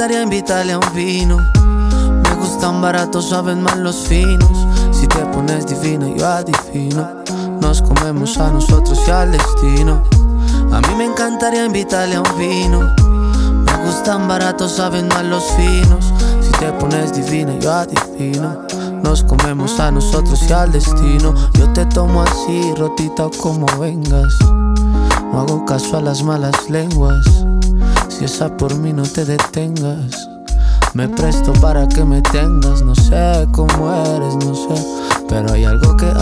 encantaría invitarle a un vino. Me gustan baratos, saben mal los finos. Si te pones divina, yo adivino. Nos comemos a nosotros y al destino. A mí me encantaría invitarle a un vino. Me gustan baratos, saben mal los finos. Si te pones divina, yo adivino. Nos comemos a nosotros y al destino. Yo te tomo así, rotita como vengas. No hago caso a las malas lenguas. Si esa por mí no te detengas. Me presto para que me tengas. No sé cómo eres, no sé, pero hay algo que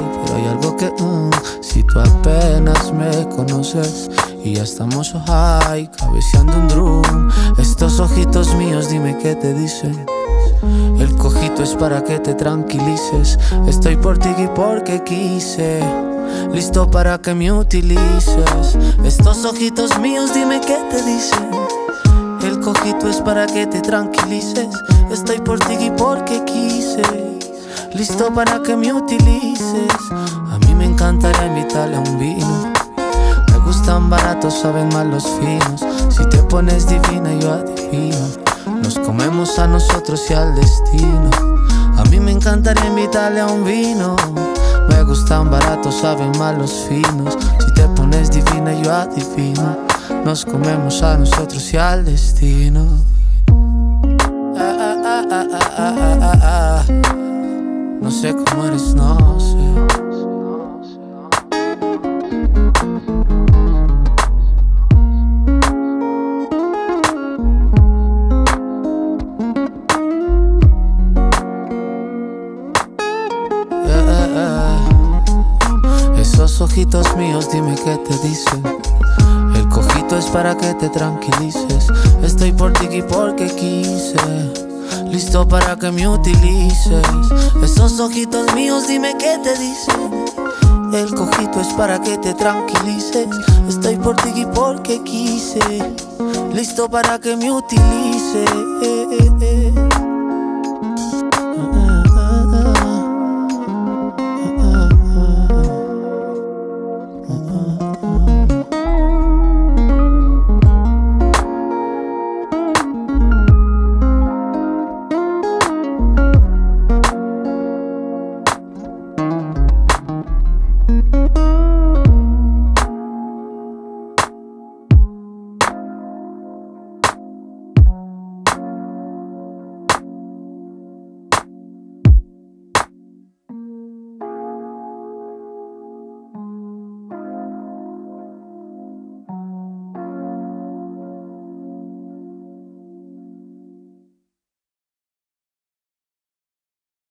si tú apenas me conoces y ya estamos high, cabeceando un drum. Estos ojitos míos, dime qué te dicen. El cojito es para que te tranquilices. Estoy por ti y porque quise. Listo para que me utilices. Estos ojitos míos, dime qué te dicen. El cojito es para que te tranquilices. Estoy por ti y porque quise. Listo para que me utilices. A mí me encantaría invitarle a un vino. Me gustan baratos, saben mal los finos. Si te pones divina, yo adivino. Nos comemos a nosotros y al destino. A mí me encantaría invitarle a un vino. Me gustan baratos, saben mal los finos. Si te pones divina, yo adivino. Nos comemos a nosotros y al destino. No sé cómo eres, no sé. Esos ojitos míos, dime qué te dicen. El cojito es para que te tranquilices. Estoy por ti y porque quise. Listo para que me utilices. Esos ojitos míos, dime qué te dicen. El cojito es para que te tranquilices. Estoy por ti y porque quise. Listo para que me utilices.